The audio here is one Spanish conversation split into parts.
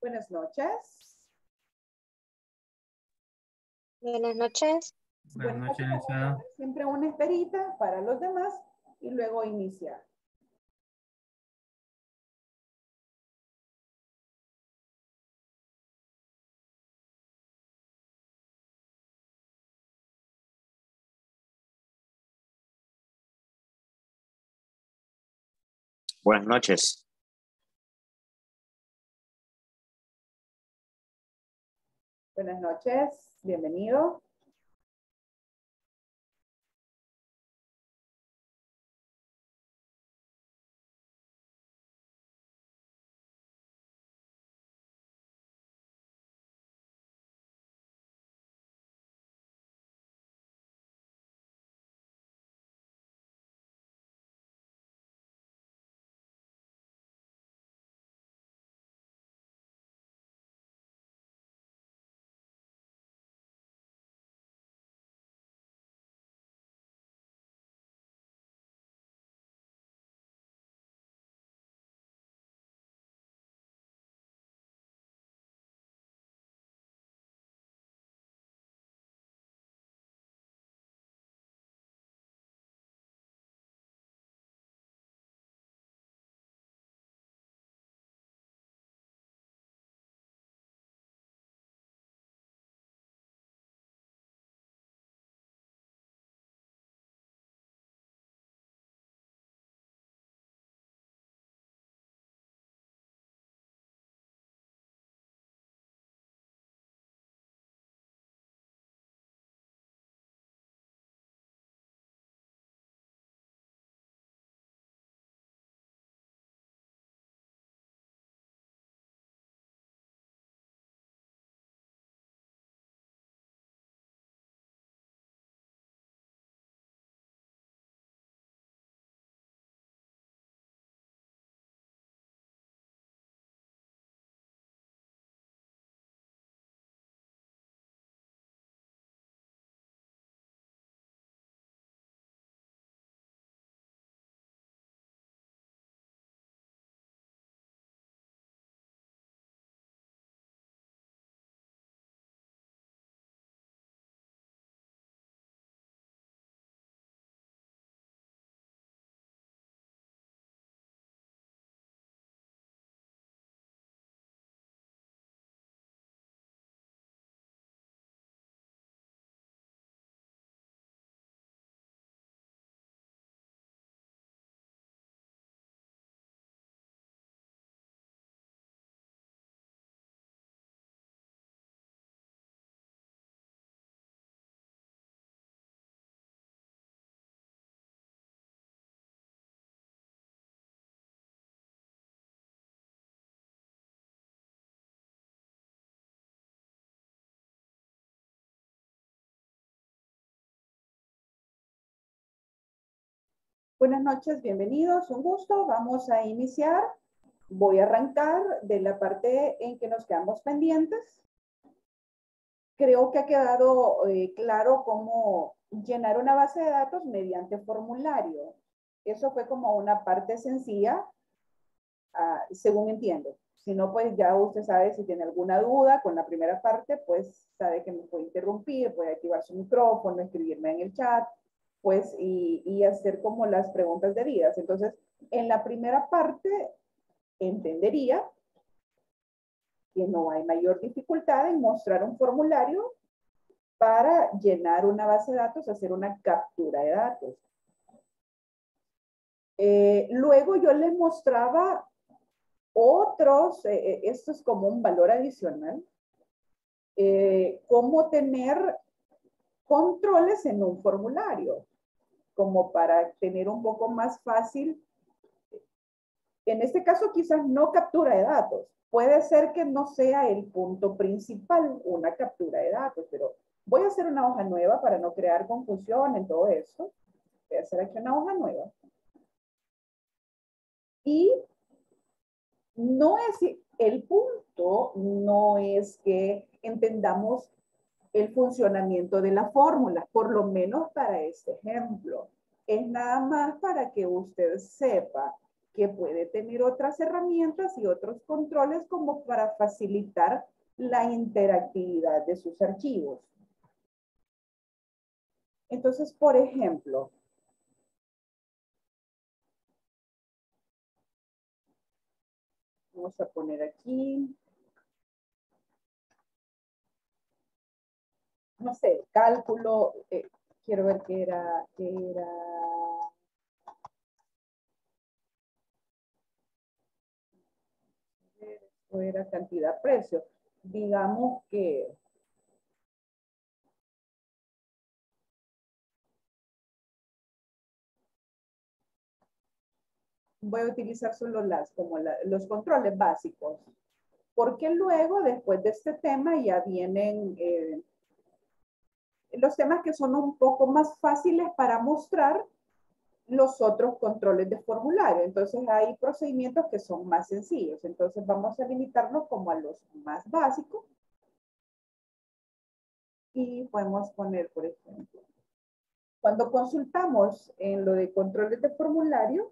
Buenas noches. Buenas noches. Buenas noches, licenciada. Siempre una esperita para los demás y luego iniciar. Buenas noches. Buenas noches, bienvenido. Buenas noches, bienvenidos, un gusto. Vamos a iniciar. Voy a arrancar de la parte en que nos quedamos pendientes. Creo que ha quedado claro cómo llenar una base de datos mediante formulario. Eso fue como una parte sencilla, según entiendo. Si no, pues ya usted sabe, si tiene alguna duda con la primera parte, pues sabe que me puede interrumpir, puede activar su micrófono, escribirme en el chat, pues, y hacer como las preguntas debidas. Entonces, en la primera parte, entendería que no hay mayor dificultad en mostrar un formulario para llenar una base de datos, hacer una captura de datos. Luego yo les mostraba otros, esto es como un valor adicional, cómo tener controles en un formulario, como para tener un poco más fácil. En este caso quizás no captura de datos, puede ser que no sea el punto principal una captura de datos, pero voy a hacer una hoja nueva para no crear confusión en todo esto. Voy a hacer aquí una hoja nueva. Y no es, el punto no es que entendamos el funcionamiento de la fórmula, por lo menos para este ejemplo. Es nada más para que usted sepa que puede tener otras herramientas y otros controles como para facilitar la interactividad de sus archivos. Entonces, por ejemplo, vamos a poner aquí, no sé, cálculo, quiero ver qué era, esto era cantidad, precio. Digamos que voy a utilizar solo los controles básicos, porque luego, después de este tema, ya vienen los temas que son un poco más fáciles para mostrar los otros controles de formulario. Entonces hay procedimientos que son más sencillos. Entonces vamos a limitarnos como a los más básicos. Y podemos poner, por ejemplo, cuando consultamos en lo de controles de formulario,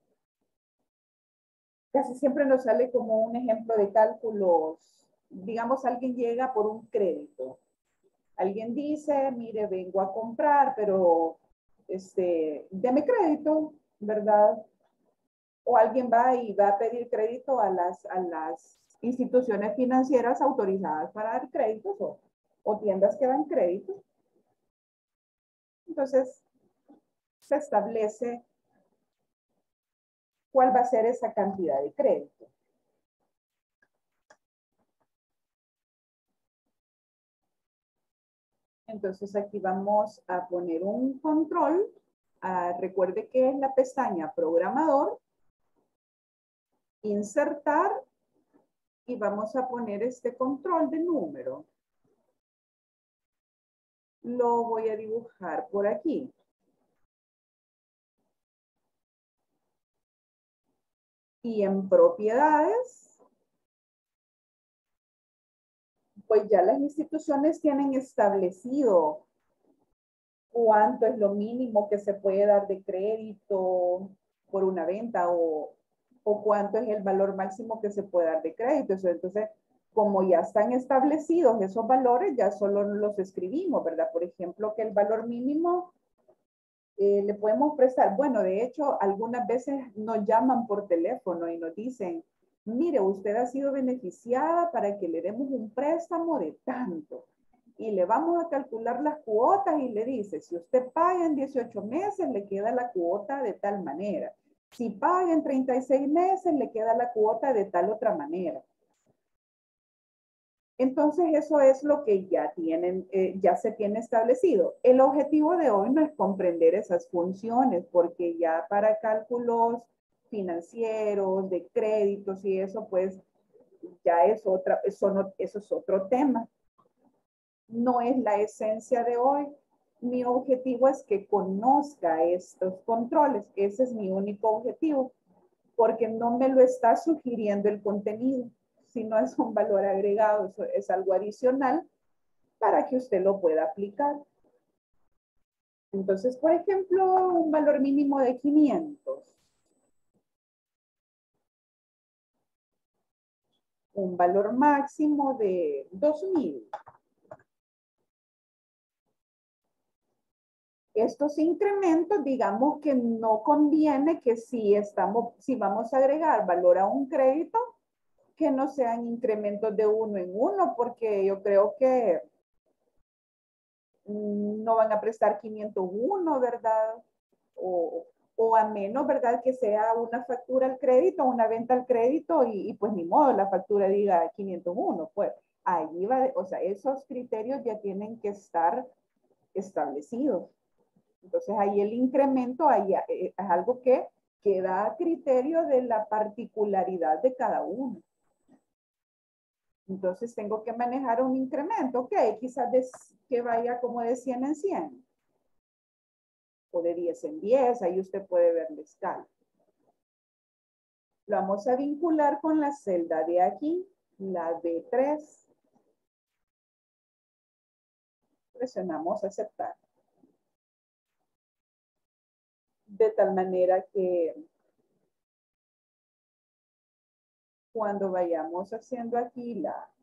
casi siempre nos sale como un ejemplo de cálculos. Digamos, alguien llega por un crédito. Alguien dice, mire, vengo a comprar, pero deme crédito, ¿verdad? O alguien va y va a pedir crédito a las instituciones financieras autorizadas para dar créditos o tiendas que dan crédito. Entonces, se establece cuál va a ser esa cantidad de crédito. Entonces aquí vamos a poner un control. Recuerde que es la pestaña programador, insertar y vamos a poner este control de número. Lo voy a dibujar por aquí. Y en propiedades, pues ya las instituciones tienen establecido cuánto es lo mínimo que se puede dar de crédito por una venta o cuánto es el valor máximo que se puede dar de crédito. Entonces, como ya están establecidos esos valores, ya solo los escribimos, ¿verdad? Por ejemplo, que el valor mínimo le podemos prestar. Bueno, de hecho, algunas veces nos llaman por teléfono y nos dicen, mire, usted ha sido beneficiada para que le demos un préstamo de tanto. Y le vamos a calcular las cuotas y le dice, si usted paga en 18 meses, le queda la cuota de tal manera. Si paga en 36 meses, le queda la cuota de tal otra manera. Entonces, eso es lo que ya tienen, ya se tiene establecido. El objetivo de hoy no es comprender esas funciones, porque ya para cálculos financieros, de créditos y eso, pues ya es otra, eso es otro tema. No es la esencia de hoy. Mi objetivo es que conozca estos controles. Ese es mi único objetivo, porque no me lo está sugiriendo el contenido, sino es un valor agregado, es algo adicional para que usted lo pueda aplicar. Entonces, por ejemplo, un valor mínimo de 500. Un valor máximo de 2000. Estos incrementos, digamos que no conviene que si vamos a agregar valor a un crédito, que no sean incrementos de uno en uno, porque yo creo que no van a prestar 501, ¿verdad? O a menos, ¿verdad? Que sea una factura al crédito, una venta al crédito y pues ni modo, la factura diga 501, pues ahí va, o sea, esos criterios ya tienen que estar establecidos. Entonces ahí el incremento ahí es algo que queda a criterio de la particularidad de cada uno. Entonces tengo que manejar un incremento, ok, quizás que vaya como de 100 en 100 o de 10 en 10, ahí usted puede ver la escala. Lo vamos a vincular con la celda de aquí, la B3. Presionamos aceptar. De tal manera que cuando vayamos haciendo aquí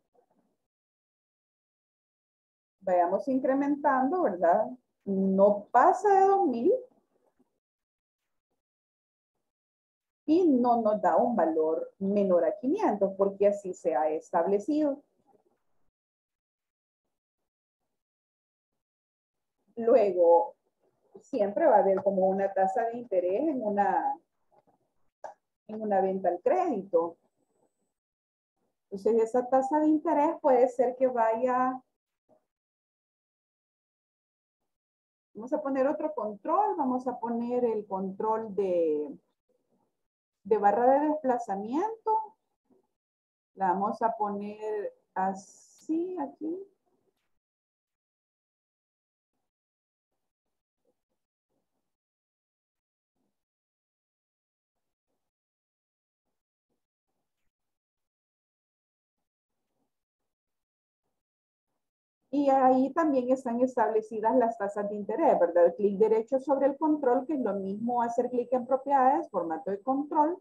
vayamos incrementando, ¿verdad? No pasa de 2000 y no nos da un valor menor a 500 porque así se ha establecido. Luego, siempre va a haber como una tasa de interés en una venta al crédito. Entonces, esa tasa de interés puede ser que vaya. Vamos a poner otro control. Vamos a poner el control de barra de desplazamiento. La vamos a poner así, aquí. Y ahí también están establecidas las tasas de interés, ¿verdad? Clic derecho sobre el control, que es lo mismo hacer clic en propiedades, formato de control.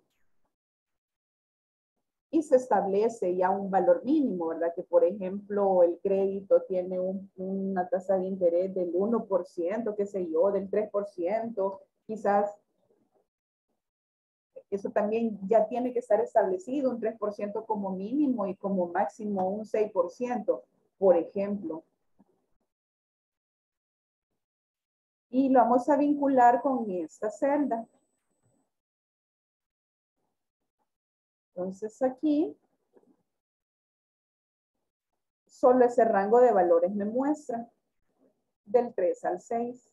Y se establece ya un valor mínimo, ¿verdad? Que por ejemplo el crédito tiene una tasa de interés del 1%, qué sé yo, del 3%, quizás eso también ya tiene que estar establecido, un 3% como mínimo y como máximo un 6%, por ejemplo. Y lo vamos a vincular con esta celda. Entonces aquí, solo ese rango de valores me muestra, del 3 al 6.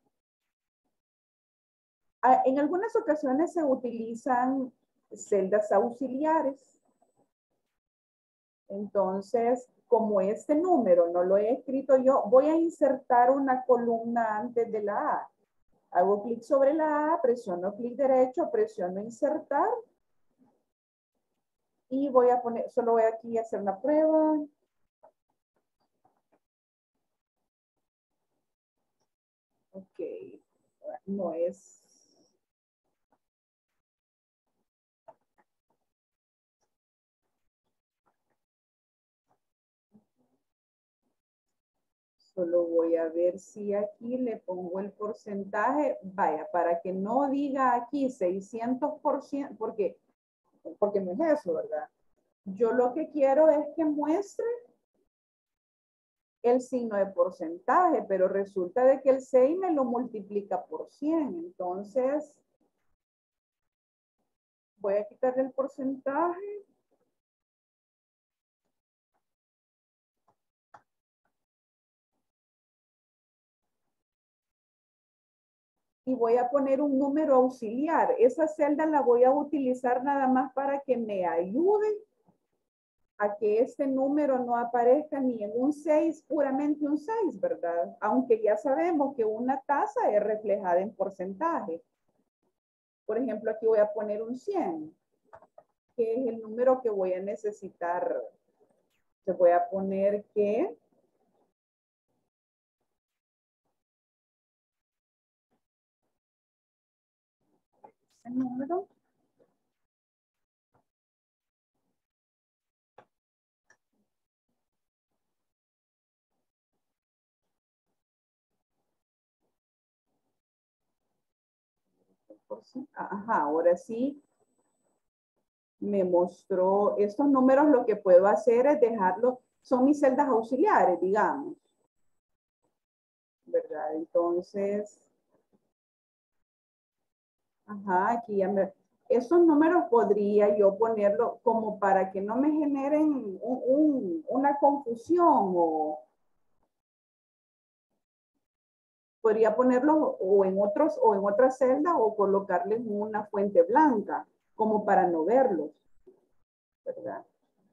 En algunas ocasiones se utilizan celdas auxiliares. Entonces, como este número no lo he escrito yo, voy a insertar una columna antes de la A. Hago clic sobre la A, presiono clic derecho, presiono insertar. Y voy a poner, solo voy aquí a hacer una prueba. Ok, no es. Solo voy a ver si aquí le pongo el porcentaje. Vaya, para que no diga aquí 600%, porque no es eso, ¿verdad? Yo lo que quiero es que muestre el signo de porcentaje, pero resulta de que el 6 me lo multiplica por 100. Entonces, voy a quitarle el porcentaje. Y voy a poner un número auxiliar. Esa celda la voy a utilizar nada más para que me ayude a que este número no aparezca ni en un 6, puramente un 6, ¿verdad? Aunque ya sabemos que una tasa es reflejada en porcentaje. Por ejemplo, aquí voy a poner un 100, que es el número que voy a necesitar. Te voy a poner que ese número ajá, ahora sí me mostró estos números. Lo que puedo hacer es dejarlo, son mis celdas auxiliares, digamos, ¿verdad? Entonces, ajá, aquí ya me, esos números podría yo ponerlo como para que no me generen una confusión, o podría ponerlos o en otros o en otra celda o colocarles una fuente blanca como para no verlos, ¿verdad?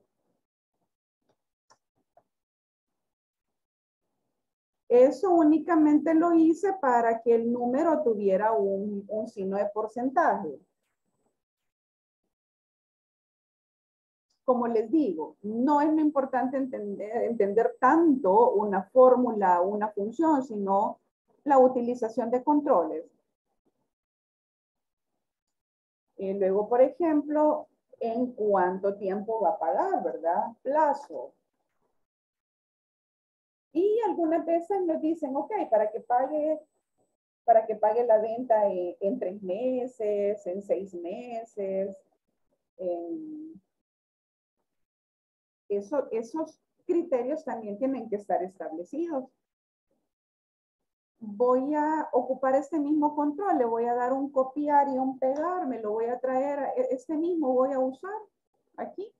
Eso únicamente lo hice para que el número tuviera un signo de porcentaje. Como les digo, no es lo importante entender tanto una fórmula, una función, sino la utilización de controles. Luego, por ejemplo, en cuánto tiempo va a pagar, ¿verdad? Plazo. Y algunas veces nos dicen, ok, para que pague la venta en 3 meses, en 6 meses. Esos criterios también tienen que estar establecidos. Voy a ocupar este mismo control, le voy a dar un copiar y un pegar, me lo voy a traer, este mismo voy a usar aquí.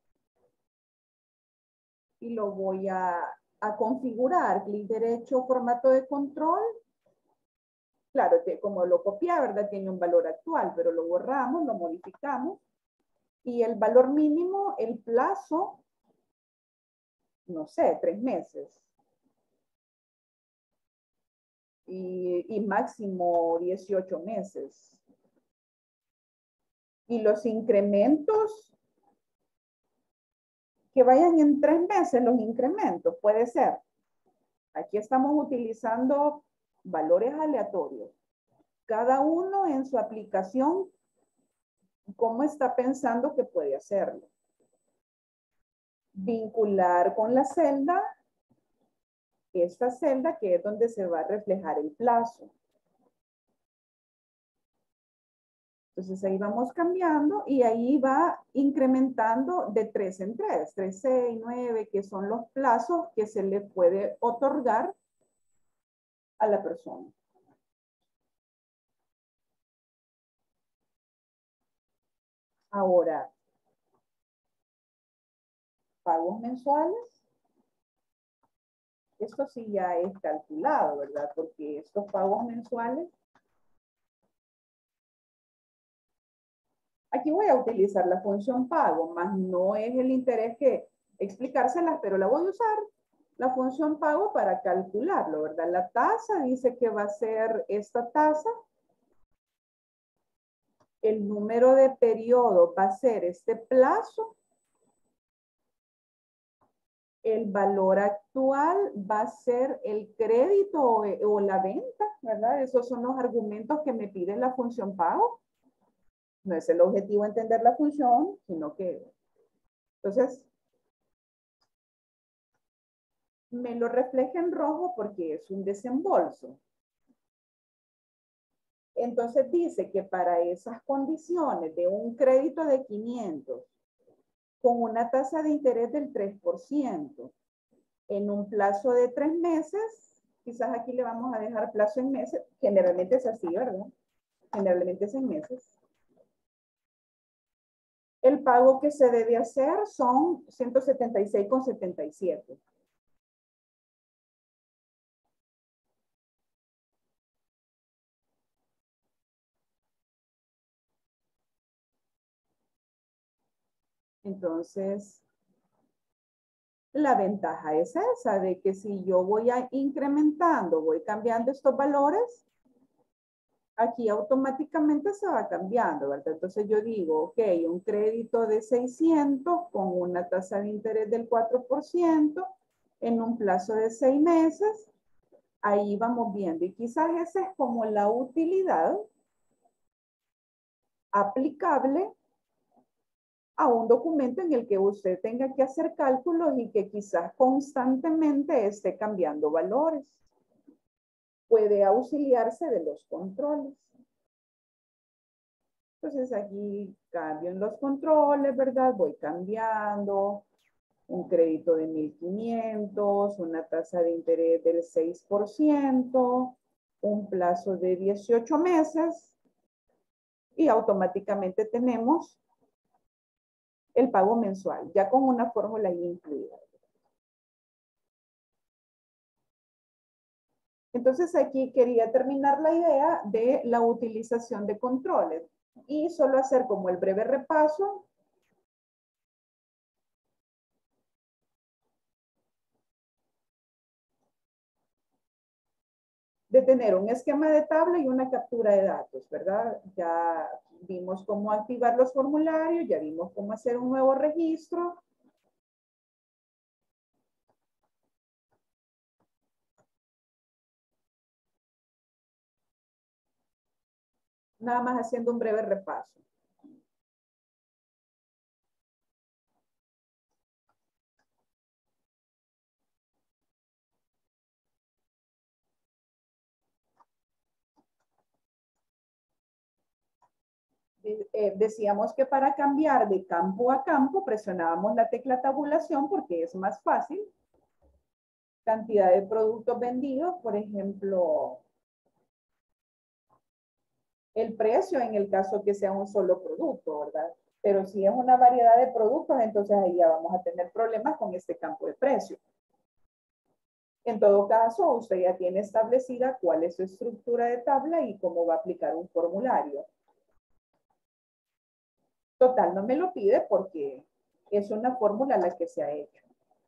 Y lo voy a configurar, clic derecho, formato de control. Claro, como lo copié, ¿verdad? Tiene un valor actual, pero lo borramos, lo modificamos. Y el valor mínimo, el plazo, no sé, 3 meses. Y máximo 18 meses. Y los incrementos, que vayan en 3 meses, los incrementos, puede ser. Aquí estamos utilizando valores aleatorios. Cada uno en su aplicación, cómo está pensando que puede hacerlo. Vincular con la celda, esta celda que es donde se va a reflejar el plazo. Entonces ahí vamos cambiando y ahí va incrementando de 3 en 3, 3, 6, 9, que son los plazos que se le puede otorgar a la persona. Ahora, pagos mensuales. Esto sí ya es calculado, ¿verdad? Porque estos pagos mensuales, aquí voy a utilizar la función pago, más no es el interés que explicárselas, pero la voy a usar, la función pago, para calcularlo, ¿verdad? La tasa dice que va a ser esta tasa. El número de periodo va a ser este plazo. El valor actual va a ser el crédito o la venta, ¿verdad? Esos son los argumentos que me pide la función pago. No es el objetivo entender la función, sino que, entonces, me lo refleja en rojo porque es un desembolso. Entonces dice que para esas condiciones de un crédito de 500 con una tasa de interés del 3%, en un plazo de 3 meses, quizás aquí le vamos a dejar plazo en meses, generalmente es así, ¿verdad? Generalmente es en meses. El pago que se debe hacer son 176,77. Entonces, la ventaja es esa, de que si yo voy incrementando, voy cambiando estos valores, aquí automáticamente se va cambiando, ¿verdad? Entonces yo digo, ok, un crédito de 600 con una tasa de interés del 4% en un plazo de 6 meses, ahí vamos viendo. Y quizás esa es como la utilidad aplicable a un documento en el que usted tenga que hacer cálculos y que quizás constantemente esté cambiando valores. Puede auxiliarse de los controles. Entonces aquí cambio en los controles, ¿verdad? Voy cambiando un crédito de 1,500, una tasa de interés del 6%, un plazo de 18 meses y automáticamente tenemos el pago mensual, ya con una fórmula ahí incluida. Entonces aquí quería terminar la idea de la utilización de controles y solo hacer como el breve repaso de tener un esquema de tabla y una captura de datos, ¿verdad? Ya vimos cómo activar los formularios, ya vimos cómo hacer un nuevo registro. Nada más haciendo un breve repaso. decíamos que para cambiar de campo a campo presionábamos la tecla tabulación porque es más fácil. Cantidad de productos vendidos, por ejemplo, el precio en el caso que sea un solo producto, ¿verdad? Pero si es una variedad de productos, entonces ahí ya vamos a tener problemas con este campo de precio. En todo caso, usted ya tiene establecida cuál es su estructura de tabla y cómo va a aplicar un formulario. Total, no me lo pide porque es una fórmula la que se ha hecho.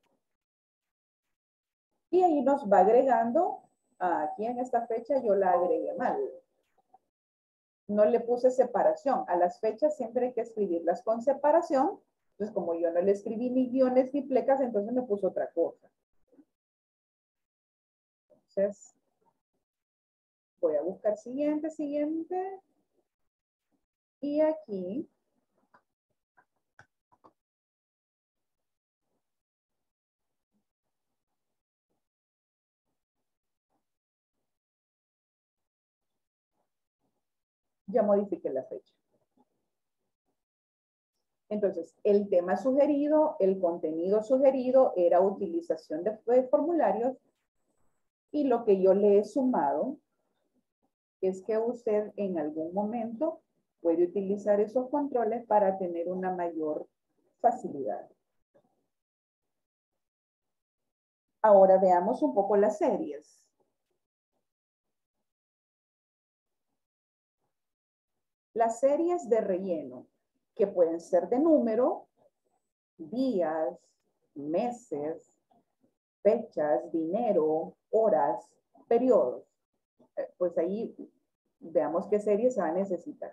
Y ahí nos va agregando, aquí en esta fecha yo la agregué mal. No le puse separación. A las fechas siempre hay que escribirlas con separación. Entonces, como yo no le escribí ni guiones ni plecas, entonces me puso otra cosa. Entonces, voy a buscar siguiente. Y aquí ya modifiqué la fecha. Entonces, el tema sugerido, el contenido sugerido era utilización de formularios y lo que yo le he sumado es que usted en algún momento puede utilizar esos controles para tener una mayor facilidad. Ahora veamos un poco las series. Las series de relleno, que pueden ser de número, días, meses, fechas, dinero, horas, periodos. Pues ahí veamos qué series se va a necesitar.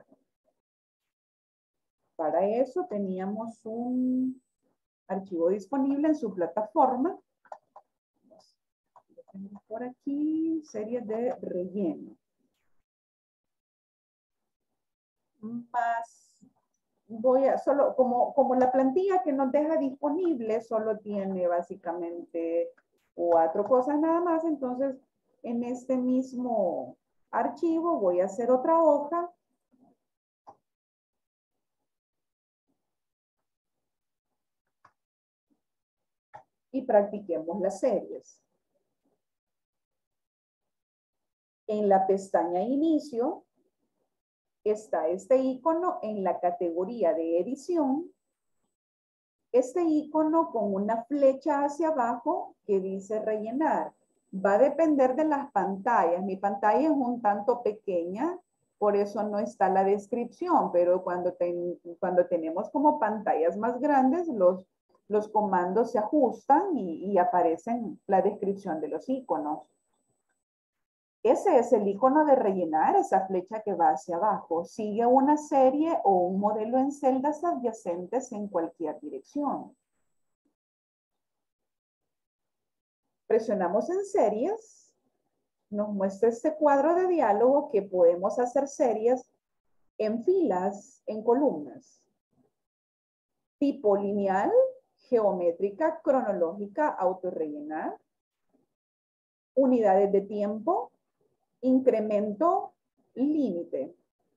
Para eso teníamos un archivo disponible en su plataforma. Por aquí, series de relleno. Más, voy a, solo, como la plantilla que nos deja disponible solo tiene básicamente 4 cosas nada más, entonces en este mismo archivo voy a hacer otra hoja. Y practiquemos las series. En la pestaña Inicio está este icono en la categoría de edición. Este icono con una flecha hacia abajo que dice rellenar. Va a depender de las pantallas. Mi pantalla es un tanto pequeña, por eso no está la descripción, pero cuando tenemos como pantallas más grandes, los comandos se ajustan y aparecen la descripción de los iconos. Ese es el icono de rellenar, esa flecha que va hacia abajo. Sigue una serie o un modelo en celdas adyacentes en cualquier dirección. Presionamos en series. Nos muestra este cuadro de diálogo que podemos hacer series en filas, en columnas. Tipo lineal, geométrica, cronológica, autorrellenar. Unidades de tiempo, incremento, límite.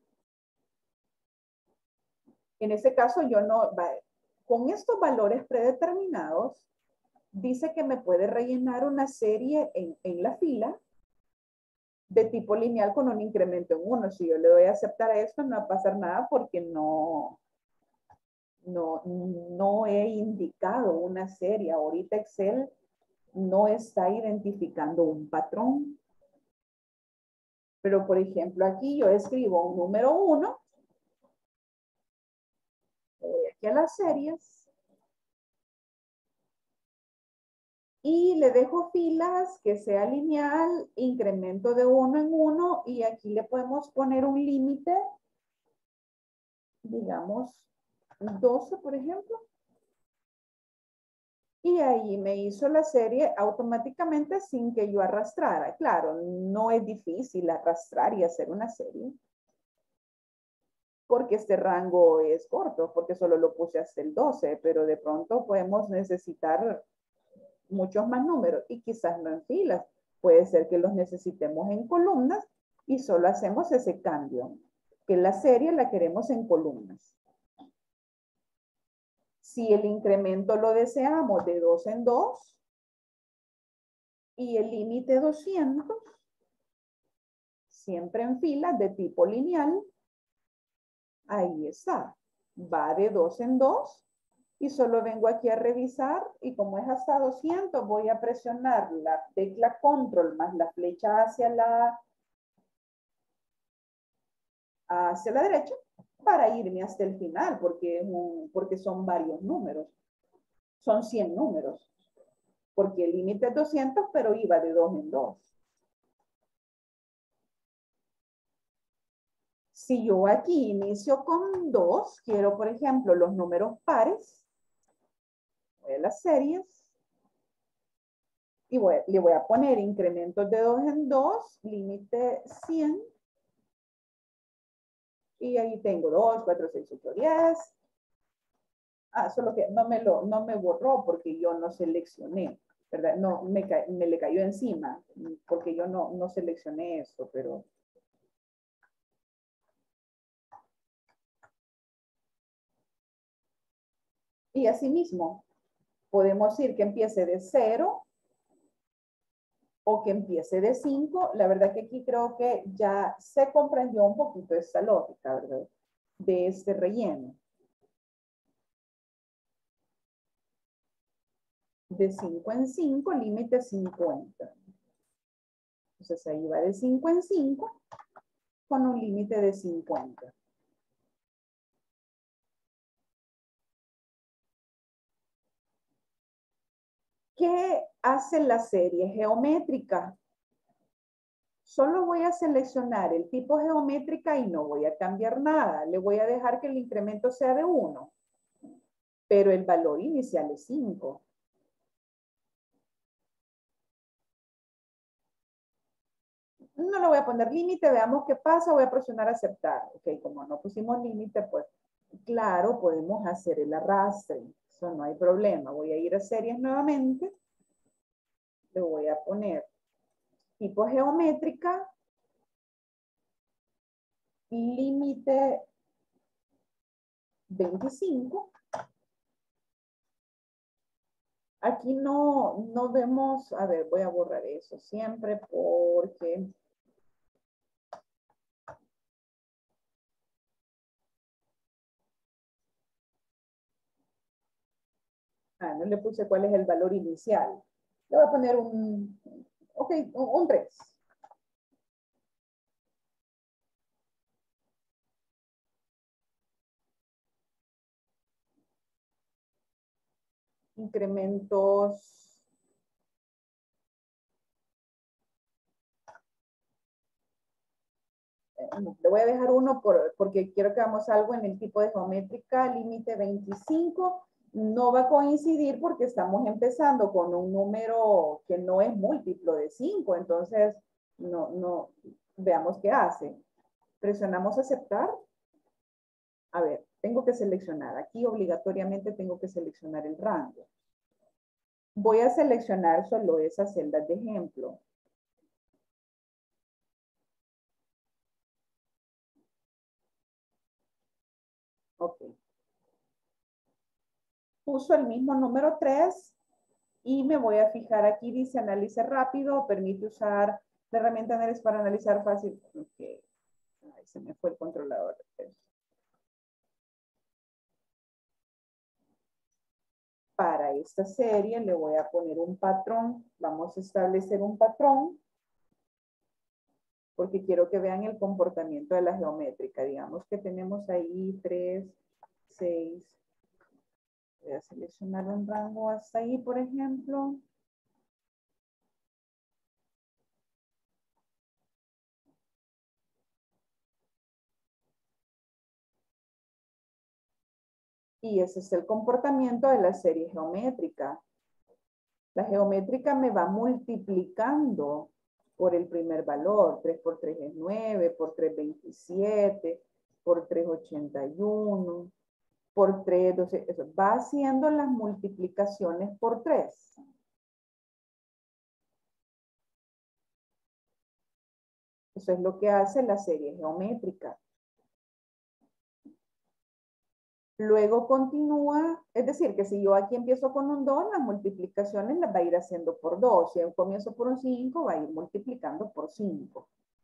En este caso yo no, con estos valores predeterminados, dice que me puede rellenar una serie en la fila de tipo lineal con un incremento en 1. Si yo le doy a aceptar a esto, no va a pasar nada porque no he indicado una serie. Ahorita Excel no está identificando un patrón. Pero, por ejemplo, aquí yo escribo un número 1. Voy aquí a las series. Y le dejo filas que sea lineal, incremento de 1 en 1. Y aquí le podemos poner un límite. Digamos, 12, por ejemplo. Y ahí me hizo la serie automáticamente sin que yo arrastrara. Claro, no es difícil arrastrar y hacer una serie. Porque este rango es corto, porque solo lo puse hasta el 12, pero de pronto podemos necesitar muchos más números y quizás no en filas. Puede ser que los necesitemos en columnas y solo hacemos ese cambio. que la serie la queremos en columnas. Si el incremento lo deseamos de 2 en 2 y el límite 200, siempre en filas de tipo lineal, ahí está. Va de 2 en 2 y solo vengo aquí a revisar y como es hasta 200 voy a presionar la tecla control más la flecha hacia la derecha para irme hasta el final porque son varios números. Son 100 números. Porque el límite es 200, pero iba de 2 en 2. Si yo aquí inicio con 2, quiero, por ejemplo, los números pares, voy a las series, y le voy a poner incrementos de 2 en 2, límite 100, y ahí tengo 2, 4, 6, 8, 10. Solo que no me borró porque yo no seleccioné, ¿verdad? No, me le cayó encima porque yo no seleccioné esto, pero... Y asimismo, podemos decir que empiece de 0 o que empiece de 5. La verdad que aquí creo que ya se comprendió un poquito esta lógica, ¿verdad? De este relleno. De 5 en 5, límite 50. Entonces ahí va de 5 en 5 con un límite de 50. ¿Qué hace la serie geométrica? Solo voy a seleccionar el tipo geométrica y no voy a cambiar nada. Le voy a dejar que el incremento sea de 1, pero el valor inicial es 5. No le voy a poner límite, veamos qué pasa, voy a presionar aceptar. Ok, como no pusimos límite, pues claro, podemos hacer el arrastre. Eso no hay problema. Voy a ir a series nuevamente. Le voy a poner tipo geométrica, límite 25. Aquí no vemos, a ver, voy a borrar eso siempre porque... no le puse cuál es el valor inicial. Le voy a poner un 3. Incrementos. Le voy a dejar uno porque quiero que hagamos algo en el tipo de geométrica, límite 25. No va a coincidir porque estamos empezando con un número que no es múltiplo de 5. Entonces, veamos qué hace. Presionamos aceptar. A ver, tengo que seleccionar. Aquí obligatoriamente tengo que seleccionar el rango. Voy a seleccionar solo esas celdas de ejemplo. Ok. Puso el mismo número 3 y me voy a fijar aquí, dice analice rápido, permite usar la herramienta análisis para analizar fácil. Ok. Ahí se me fue el controlador. Para esta serie le voy a poner un patrón. Vamos a establecer un patrón porque quiero que vean el comportamiento de la geométrica. Digamos que tenemos ahí 3, 6. Voy a seleccionar un rango hasta ahí, por ejemplo. Y ese es el comportamiento de la serie geométrica. La geométrica me va multiplicando por el primer valor. 3 por 3 es 9, por 3, 27, por 3, 81, por 3, 12. Eso. Va haciendo las multiplicaciones por 3. Eso es lo que hace la serie geométrica. Luego continúa, es decir, que si yo aquí empiezo con un 2, las multiplicaciones las va a ir haciendo por 2. Si yo comienzo por un 5, va a ir multiplicando por 5.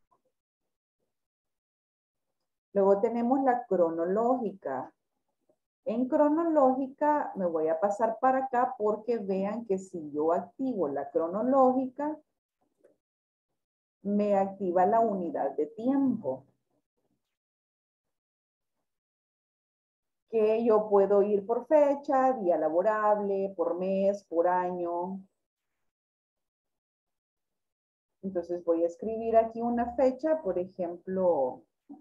Luego tenemos la cronológica. En cronológica me voy a pasar para acá porque vean que si yo activo la cronológica, me activa la unidad de tiempo. Que yo puedo ir por fecha, día laborable, por mes, por año. Entonces voy a escribir aquí una fecha, por ejemplo,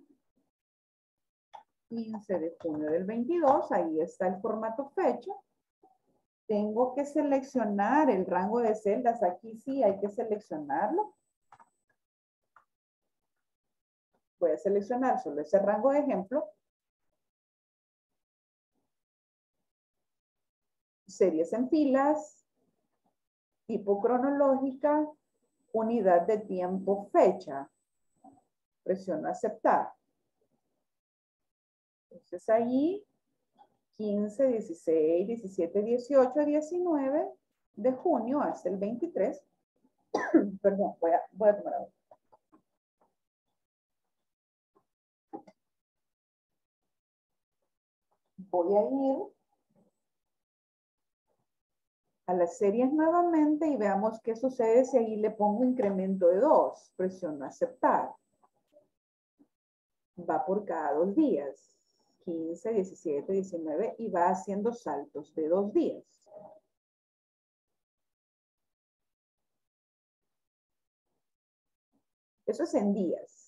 15 de junio del 22, ahí está el formato fecha. Tengo que seleccionar el rango de celdas, aquí sí hay que seleccionarlo. Voy a seleccionar solo ese rango de ejemplo. Series en filas, tipo cronológica, unidad de tiempo fecha. Presiono aceptar. Entonces ahí 15, 16, 17, 18, 19 de junio hasta el 23. Perdón, voy a tomar agua. Voy a ir a las series nuevamente y veamos qué sucede si ahí le pongo incremento de 2. Presiono aceptar. Va por cada 2 días. 15, 17, 19 y va haciendo saltos de 2 días. Eso es en días.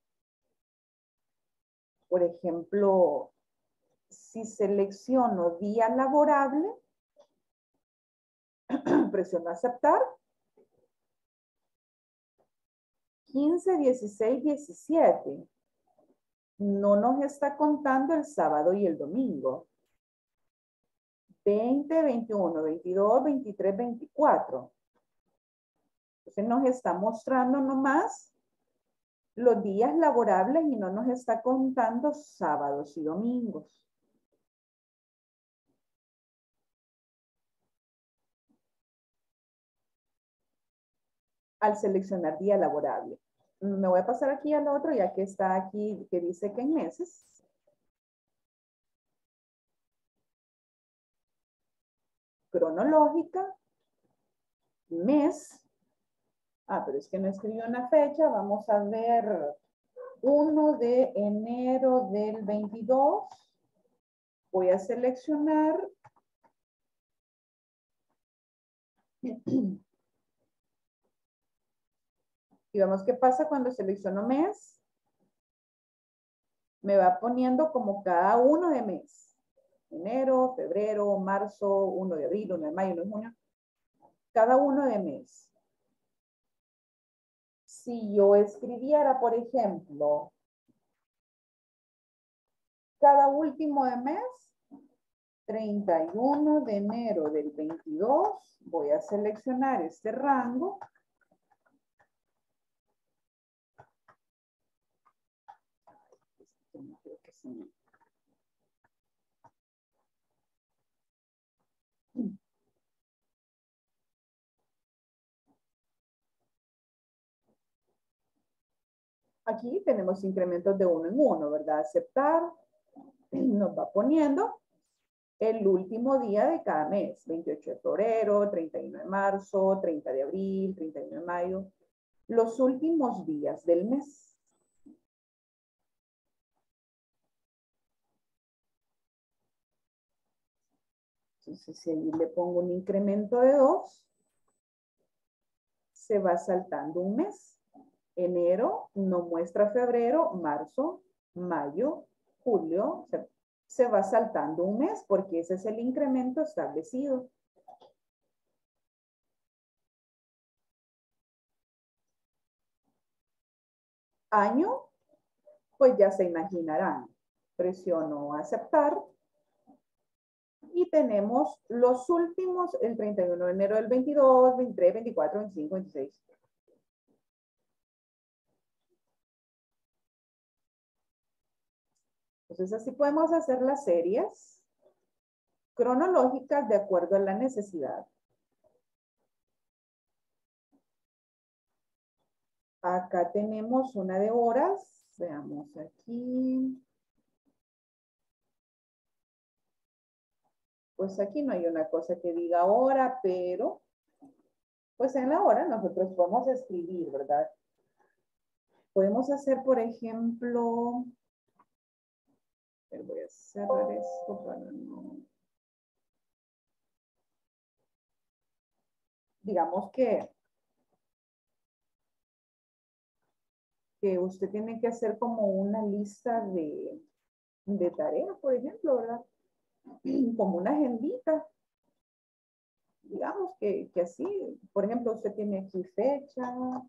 Por ejemplo, si selecciono día laborable, presiono aceptar. 15, 16, 17. No nos está contando el sábado y el domingo. 20, 21, 22, 23, 24. Entonces nos está mostrando nomás los días laborables y no nos está contando sábados y domingos. Al seleccionar día laborable. Me voy a pasar aquí al otro, ya que está aquí, que dice que en meses. Cronológica, mes. Pero es que no escribió una fecha. Vamos a ver 1 de enero del 22. Voy a seleccionar y vemos qué pasa cuando selecciono mes. Me va poniendo como cada uno de mes. Enero, febrero, marzo, 1 de abril, 1 de mayo, 1 de junio. Cada uno de mes. Si yo escribiera, por ejemplo, cada último de mes, 31 de enero del 22, voy a seleccionar este rango. Aquí tenemos incrementos de 1 en 1, ¿verdad? Aceptar, nos va poniendo el último día de cada mes, 28 de febrero, 31 de marzo, 30 de abril, 31 de mayo, los últimos días del mes. Entonces, si ahí le pongo un incremento de 2, se va saltando un mes. Enero no muestra febrero, marzo, mayo, julio, se va saltando un mes porque ese es el incremento establecido. Año, pues ya se imaginarán. Presiono aceptar. Y tenemos los últimos, el 31 de enero del 22, 23, 24, 25, 26. Entonces así podemos hacer las series cronológicas de acuerdo a la necesidad. Acá tenemos una de horas. Veamos aquí. Pues aquí no hay una cosa que diga hora, pero pues en la hora nosotros podemos escribir, ¿verdad? Podemos hacer, por ejemplo, voy a cerrar esto para no... Digamos que usted tiene que hacer como una lista de tareas, por ejemplo, ¿verdad? Como una agendita. Digamos que así, por ejemplo, usted tiene aquí fecha.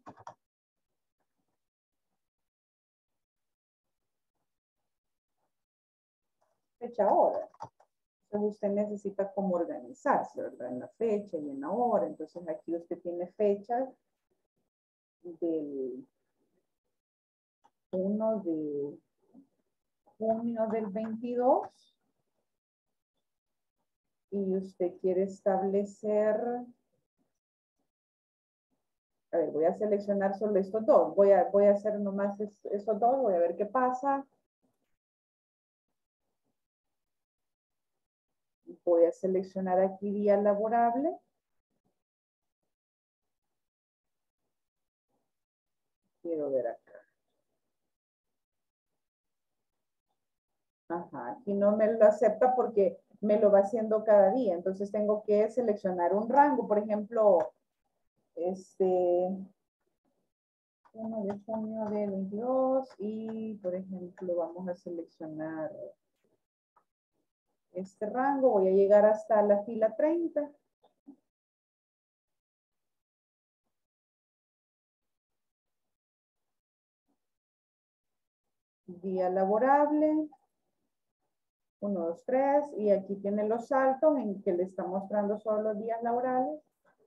Fecha hora. Entonces usted necesita como organizarse, ¿verdad? En la fecha y en la hora. Entonces aquí usted tiene fechas del 1 de junio del 22 y usted quiere establecer, a ver, voy a seleccionar solo estos dos, voy a hacer nomás esos dos, voy a ver qué pasa. Voy a seleccionar aquí día laborable. Quiero ver acá. Ajá, aquí no me lo acepta porque me lo va haciendo cada día. Entonces tengo que seleccionar un rango. Por ejemplo, 1 de junio del 22 y, por ejemplo, vamos a seleccionar este rango. Voy a llegar hasta la fila 30. Día laborable. 1, 2, 3. Y aquí tiene los saltos en que le está mostrando solo los días laborales.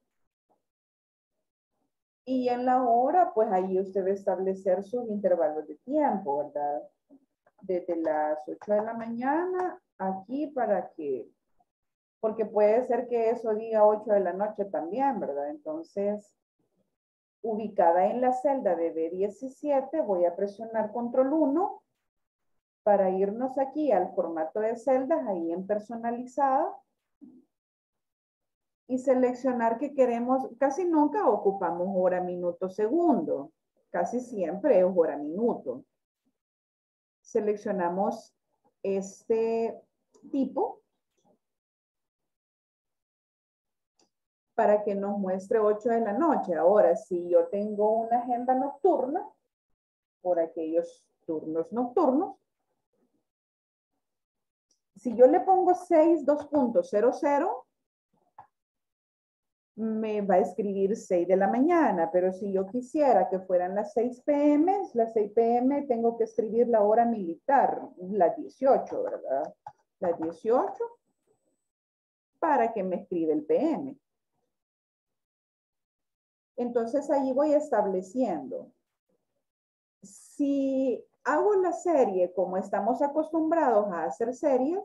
Y en la hora, pues ahí usted va a establecer sus intervalos de tiempo, ¿verdad? Desde las 8 de la mañana aquí para que, porque puede ser que eso diga 8 de la noche también, ¿verdad? Entonces, ubicada en la celda de B17, voy a presionar control 1 para irnos aquí al formato de celdas, ahí en personalizada, y seleccionar que queremos, casi nunca ocupamos hora, minuto, segundo, casi siempre es hora, minuto. Seleccionamos este tipo para que nos muestre 8 de la noche. Ahora, si yo tengo una agenda nocturna, por aquellos turnos nocturnos, si yo le pongo 6:2.00, me va a escribir 6 de la mañana, pero si yo quisiera que fueran las 6 p.m., las 6 p.m. tengo que escribir la hora militar, las 18, ¿verdad? Las 18 para que me escriba el p.m. Entonces ahí voy estableciendo. Si hago la serie como estamos acostumbrados a hacer series,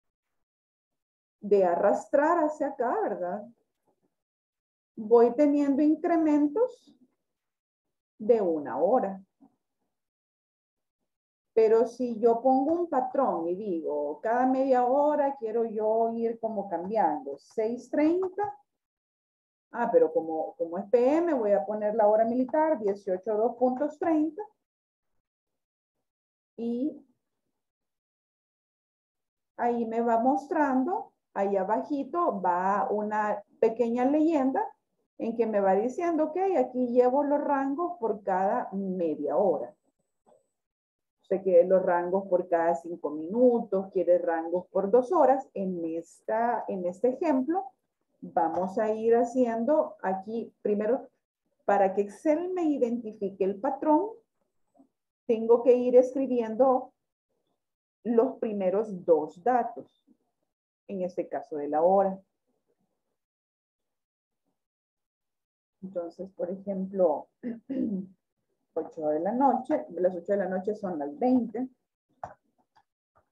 de arrastrar hacia acá, ¿verdad? Voy teniendo incrementos de 1 hora. Pero si yo pongo un patrón y digo, cada media hora quiero yo ir como cambiando, 6:30, pero como es PM, voy a poner la hora militar, 18:2.30, y ahí me va mostrando, ahí abajito va una pequeña leyenda en que me va diciendo, ok, aquí llevo los rangos por cada media hora. Usted quiere los rangos por cada 5 minutos, quiere rangos por 2 horas. En este ejemplo, vamos a ir haciendo aquí, primero, para que Excel me identifique el patrón, tengo que ir escribiendo los primeros 2 datos, en este caso de la hora. Entonces, por ejemplo, 8 de la noche, las 8 de la noche son las 20.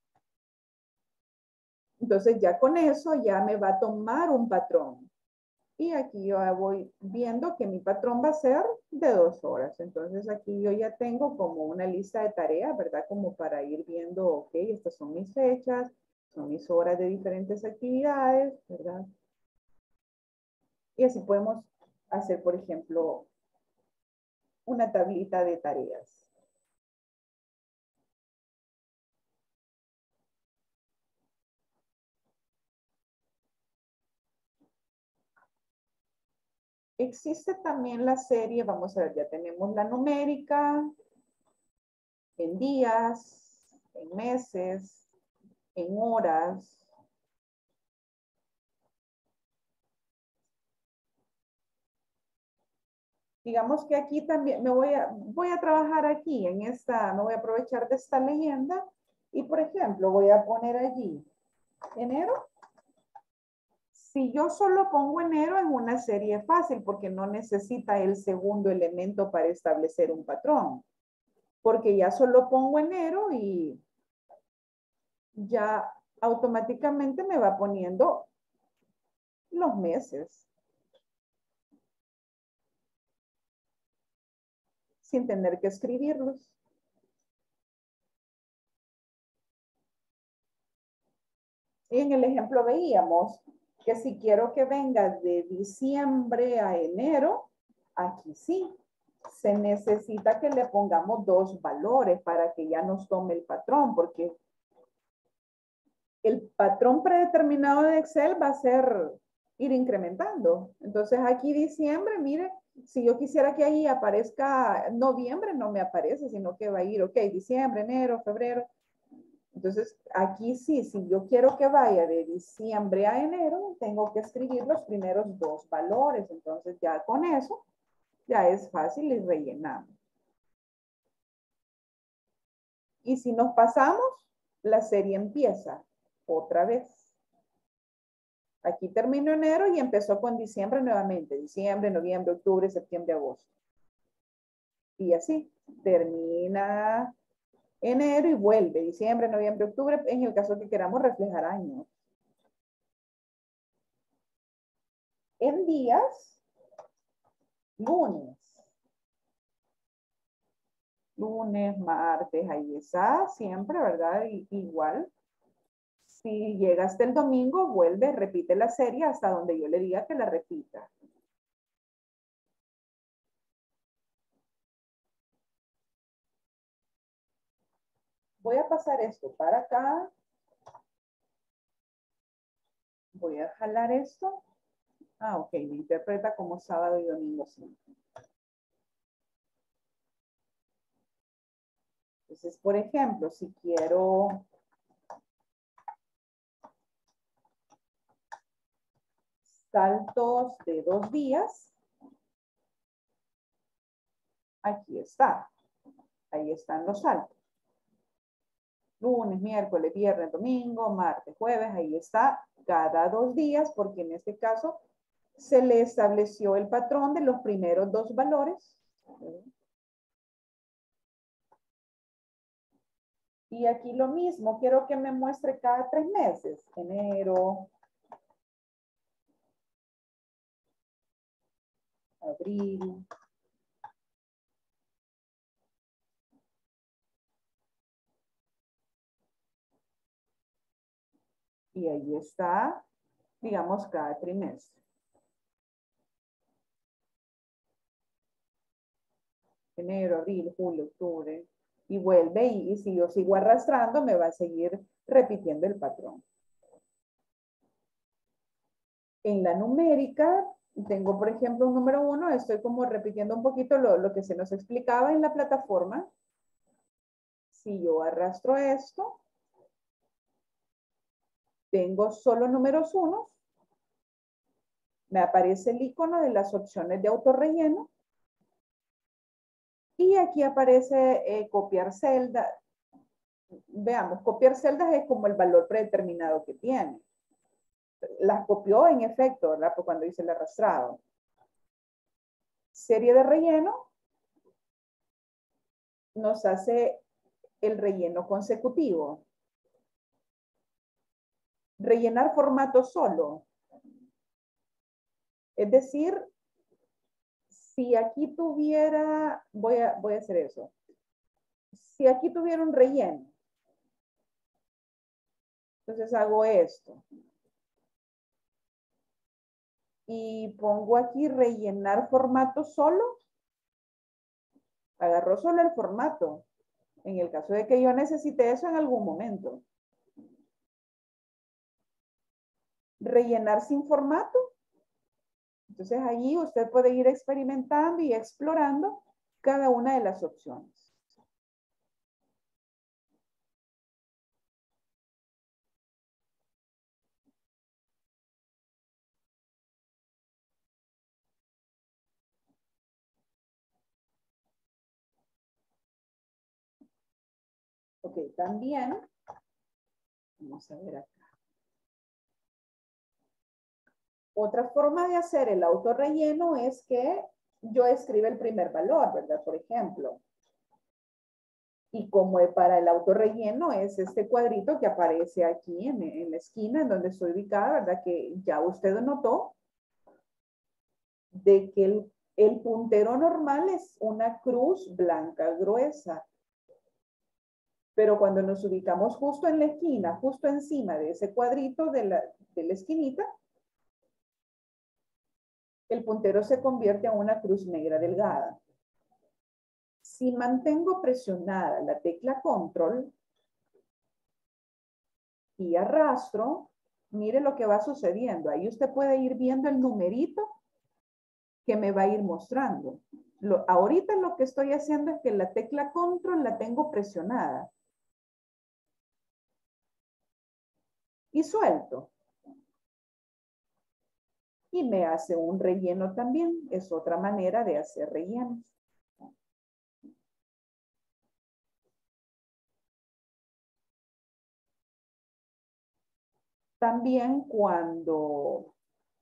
Entonces ya con eso ya me va a tomar un patrón. Y aquí yo voy viendo que mi patrón va a ser de 2 horas. Entonces aquí yo ya tengo como una lista de tareas, ¿verdad? Como para ir viendo, ok, estas son mis fechas, son mis horas de diferentes actividades, ¿verdad? Y así podemos hacer, por ejemplo, una tablita de tareas. Existe también la serie, vamos a ver, ya tenemos la numérica, en días, en meses, en horas. Digamos que aquí también voy a trabajar aquí en esta, me voy a aprovechar de esta leyenda y por ejemplo voy a poner allí enero. Si yo solo pongo enero en una serie fácil porque no necesita el segundo elemento para establecer un patrón, porque ya solo pongo enero y ya automáticamente me va poniendo los meses sin tener que escribirlos. Y en el ejemplo veíamos que si quiero que venga de diciembre a enero, aquí sí, se necesita que le pongamos 2 valores para que ya nos tome el patrón, porque el patrón predeterminado de Excel va a ser ir incrementando. Entonces aquí diciembre, mire, si yo quisiera que ahí aparezca noviembre, no me aparece, sino que va a ir, ok, diciembre, enero, febrero. Entonces, aquí sí, si yo quiero que vaya de diciembre a enero, tengo que escribir los primeros 2 valores. Entonces, ya con eso, ya es fácil y rellenamos. Y si nos pasamos, la serie empieza otra vez. Aquí terminó enero y empezó con diciembre nuevamente. Diciembre, noviembre, octubre, septiembre, agosto. Y así, termina enero y vuelve. Diciembre, noviembre, octubre, en el caso que queramos reflejar años. En días, lunes. Lunes, martes, ahí está, siempre, ¿verdad? Igual. Si llega hasta el domingo, vuelve, repite la serie hasta donde yo le diga que la repita. Voy a pasar esto para acá. Voy a jalar esto. Ah, ok, me interpreta como sábado y domingo siempre. Entonces, por ejemplo, si quiero saltos de 2 días, aquí está. Ahí están los saltos. Lunes, miércoles, viernes, domingo, martes, jueves, ahí está cada 2 días, porque en este caso se le estableció el patrón de los primeros 2 valores. Y aquí lo mismo, quiero que me muestre cada 3 meses. Enero, abril, y ahí está, digamos, cada trimestre. Enero, abril, julio, octubre, y vuelve, y si yo sigo arrastrando, me va a seguir repitiendo el patrón. En la numérica, tengo, por ejemplo, un número 1, estoy como repitiendo un poquito lo que se nos explicaba en la plataforma. Si yo arrastro esto, tengo solo números 1, me aparece el icono de las opciones de autorrelleno, y aquí aparece copiar celda. Veamos, copiar celdas es como el valor predeterminado que tiene. Las copió en efecto, ¿verdad? Pues cuando hice el arrastrado. Serie de relleno nos hace el relleno consecutivo. rellenar formato solo. Es decir, si aquí tuviera, voy a hacer eso. Si aquí tuviera un relleno, entonces hago esto. Y pongo aquí rellenar formato solo. Agarro solo el formato. En el caso de que yo necesite eso en algún momento. Rellenar sin formato. Entonces allí usted puede ir experimentando y explorando cada una de las opciones. Ok, también, vamos a ver acá. Otra forma de hacer el autorrelleno es que yo escriba el primer valor, ¿verdad? Por ejemplo. Y como para el autorrelleno es este cuadrito que aparece aquí en la esquina en donde estoy ubicada, ¿verdad? Que ya usted notó de que el puntero normal es una cruz blanca gruesa. Pero cuando nos ubicamos justo en la esquina, justo encima de ese cuadrito de la esquinita, el puntero se convierte en una cruz negra delgada. Si mantengo presionada la tecla control y arrastro, mire lo que va sucediendo. Ahí usted puede ir viendo el numerito que me va a ir mostrando. Ahorita lo que estoy haciendo es que la tecla control la tengo presionada. Y suelto. Y me hace un relleno también. Es otra manera de hacer rellenos. También cuando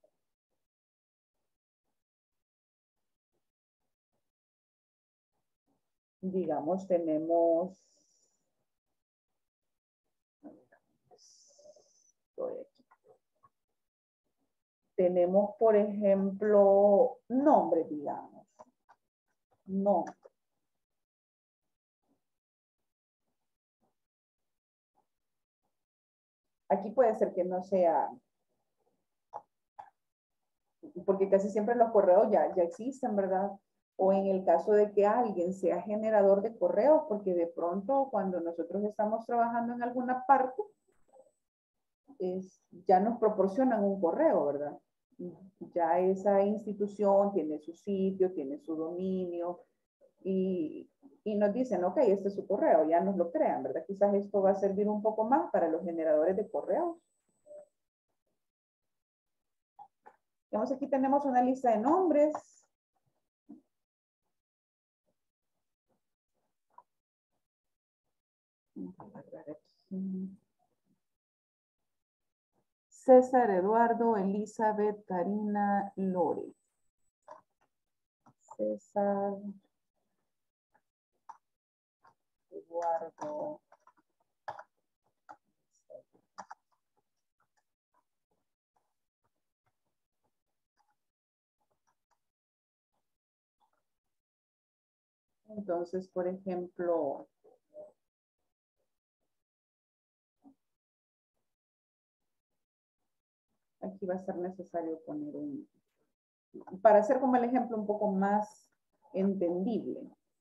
digamos tenemos tenemos por ejemplo nombres, digamos. No. Aquí puede ser que no sea, porque casi siempre los correos ya existen, ¿verdad? O en el caso de que alguien sea generador de correos, porque de pronto cuando nosotros estamos trabajando en alguna parte, ya nos proporcionan un correo, ¿verdad? Ya esa institución tiene su sitio, tiene su dominio y nos dicen, ok, este es su correo, ya nos lo crean, ¿verdad? Quizás esto va a servir un poco más para los generadores de correos. Digamos, aquí tenemos una lista de nombres. César, Eduardo, Elizabeth, Karina, Lore. César, Eduardo. Entonces, por ejemplo, aquí va a ser necesario poner para hacer como el ejemplo un poco más entendible.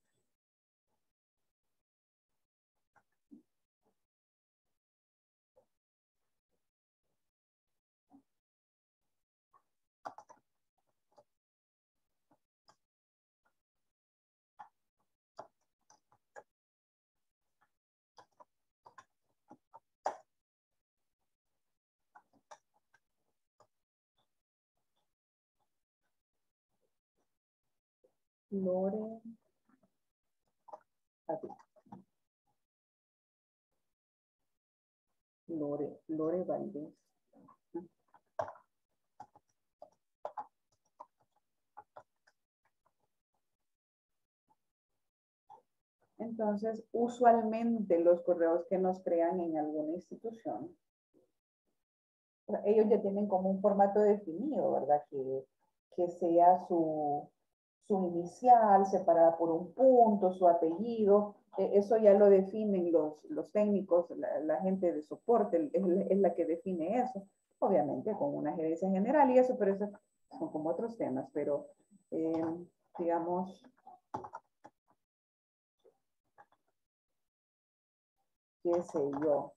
Lore. Lore Valdés. Entonces, usualmente los correos que nos crean en alguna institución Ellos ya tienen como un formato definido, ¿verdad? Que sea su inicial, separada por un punto, su apellido. Eso ya lo definen los técnicos, la gente de soporte, es la que define eso. Obviamente con una gerencia general y eso, pero eso son como otros temas, pero digamos, qué sé yo.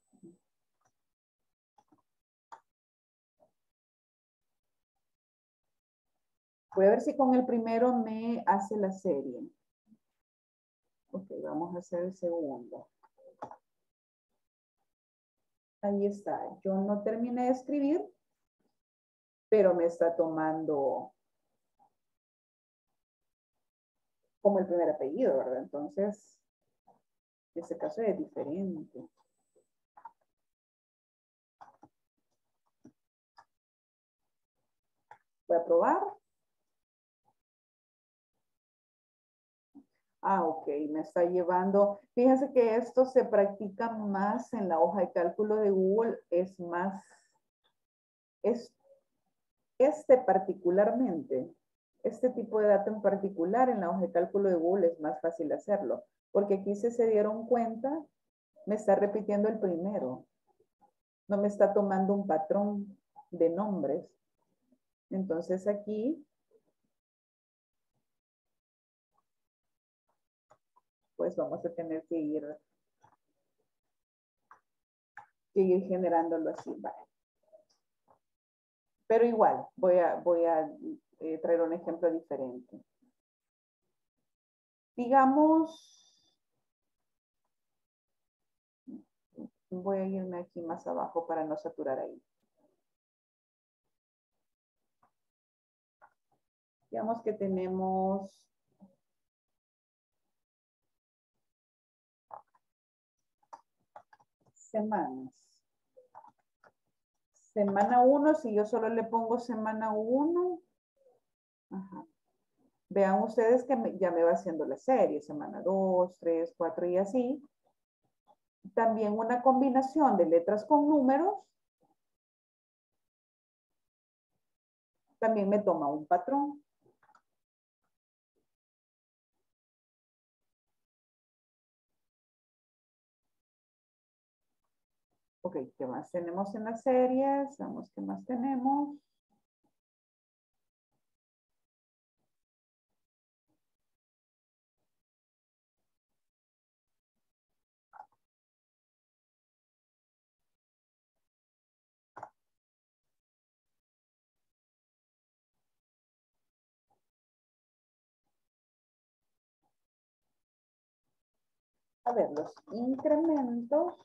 Voy a ver si con el primero me hace la serie. Ok, vamos a hacer el segundo. Ahí está. Yo no terminé de escribir, pero me está tomando como el primer apellido, ¿verdad? Entonces, en este caso es diferente. Voy a probar. Ah, ok, me está llevando. Fíjense que esto se practica más en la hoja de cálculo de Google, es más, es este particularmente, este tipo de dato en particular en la hoja de cálculo de Google es más fácil hacerlo, porque aquí se dieron cuenta, me está repitiendo el primero, no me está tomando un patrón de nombres. Entonces aquí, pues vamos a tener que ir generándolo así, vale. Pero igual, voy a traer un ejemplo diferente. Digamos, voy a irme aquí más abajo para no saturar ahí. Digamos que tenemos semanas. Semana 1, si yo solo le pongo semana 1, vean ustedes que ya me va haciendo la serie, semana 2, 3, 4 y así. También una combinación de letras con números también me toma un patrón. Ok, ¿qué más tenemos en las series? Vamos, ¿qué más tenemos? A ver, los incrementos,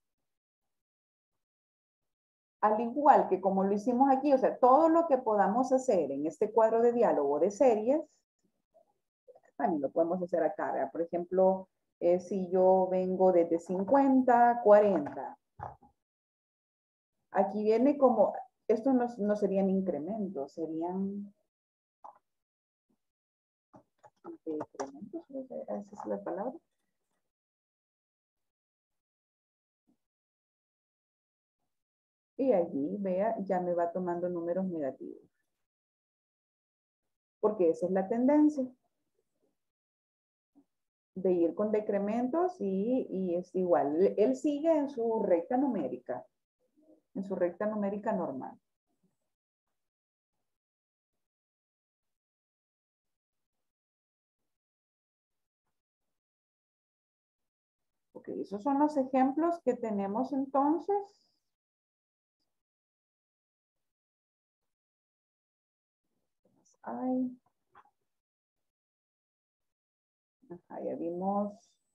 al igual que como lo hicimos aquí, o sea, todo lo que podamos hacer en este cuadro de diálogo de series, también lo podemos hacer acá, ¿verdad? Por ejemplo, si yo vengo desde 50, 40, aquí viene como, estos no serían incrementos, serían decrementos, esa es la palabra. Y allí, vea, ya me va tomando números negativos. Porque esa es la tendencia de ir con decrementos y es igual. Él sigue en su recta numérica normal. Ok, esos son los ejemplos que tenemos entonces. Ay. Ajá, ya vimos.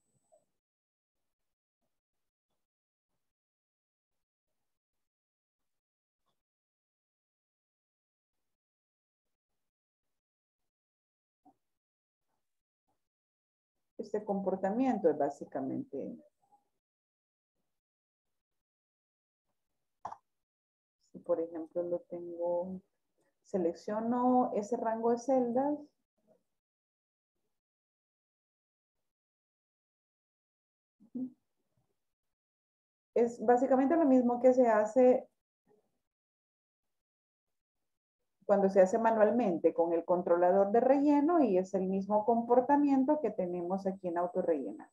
Este comportamiento es básicamente, si por ejemplo lo tengo, selecciono ese rango de celdas. Es básicamente lo mismo que se hace cuando se hace manualmente con el controlador de relleno y es el mismo comportamiento que tenemos aquí en autorrellenar.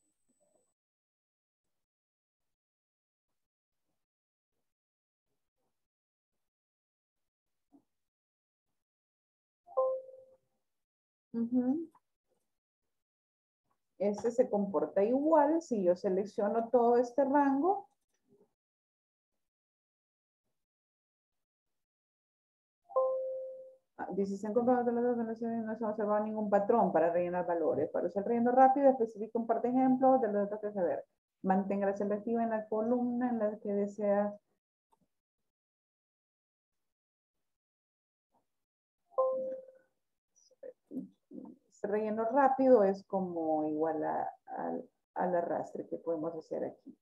Este se comporta igual si yo selecciono todo este rango. Dice, se han comprobado que no se ha observado ningún patrón para rellenar valores. Para usar el relleno rápido, especifica un par de ejemplos de los datos que saber. Mantenga la selectiva en la columna en la que desea. Este relleno rápido es como igual al arrastre que podemos hacer aquí.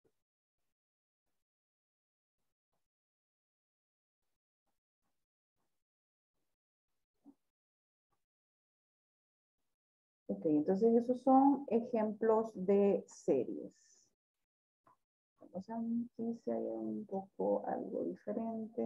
Ok, entonces esos son ejemplos de series. Vamos a ver si se hay un poco algo diferente.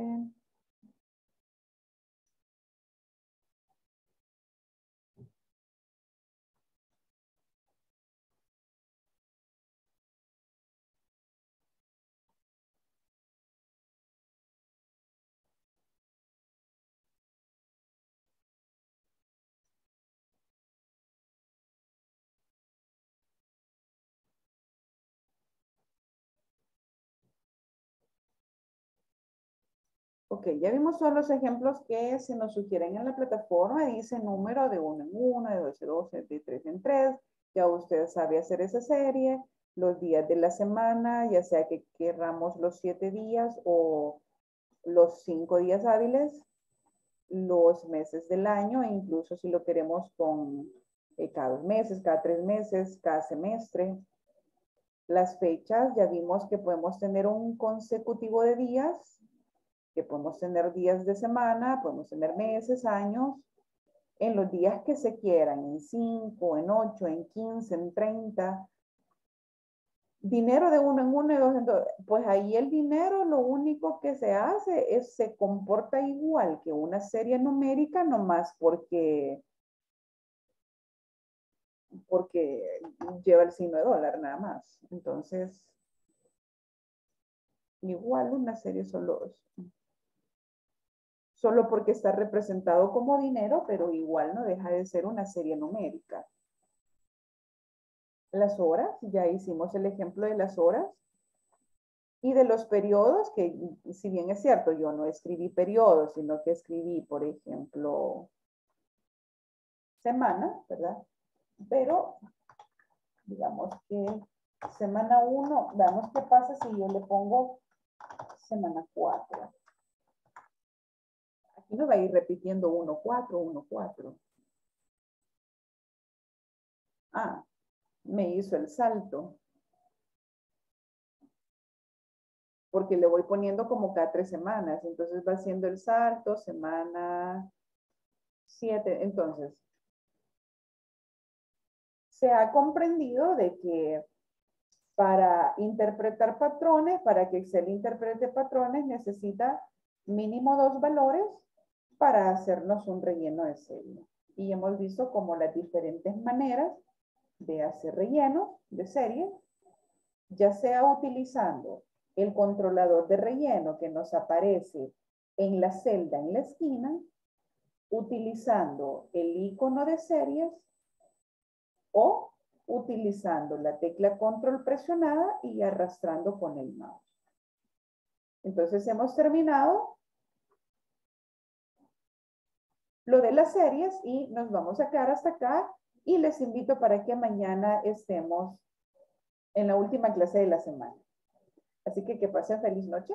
Ok, ya vimos todos los ejemplos que se nos sugieren en la plataforma. Dice número de 1 en 1, de 2 en 2, de 3 en 3. Ya usted sabe hacer esa serie. Los días de la semana, ya sea que querramos los 7 días o los 5 días hábiles. Los meses del año, e incluso si lo queremos con cada 2 meses, cada 3 meses, cada semestre. Las fechas, ya vimos que podemos tener un consecutivo de días, que podemos tener días de semana, podemos tener meses, años, en los días que se quieran, en 5, en 8, en 15, en 30. Dinero de 1 en 1 y 2 en 2. Pues ahí el dinero lo único que se hace es se comporta igual que una serie numérica, nomás porque lleva el signo de dólar nada más. Entonces, igual una serie solo porque está representado como dinero, pero igual no deja de ser una serie numérica. Las horas, ya hicimos el ejemplo de las horas. Y de los periodos, que si bien es cierto, yo no escribí periodos, sino que escribí, por ejemplo, semana, ¿verdad? Pero, digamos que semana 1, veamos qué pasa si yo le pongo semana 4. Aquí me va a ir repitiendo 1, 4, 1, 4. Ah, me hizo el salto. Porque le voy poniendo como cada 3 semanas. Entonces va haciendo el salto, semana 7. Entonces, se ha comprendido de que para interpretar patrones, para que Excel interprete patrones, necesita mínimo 2 valores para hacernos un relleno de serie. Y hemos visto como las diferentes maneras de hacer relleno de serie, ya sea utilizando el controlador de relleno que nos aparece en la celda en la esquina, utilizando el icono de series o utilizando la tecla control presionada y arrastrando con el mouse. Entonces hemos terminado lo de las series y nos vamos a quedar hasta acá y les invito para que mañana estemos en la última clase de la semana. Así que pasen feliz noche.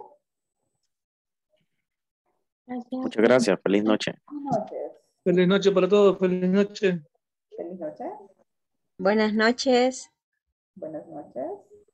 Muchas gracias. Feliz noche. Buenas noches. Feliz noche para todos. Feliz noche. Feliz noche. Buenas noches. Buenas noches.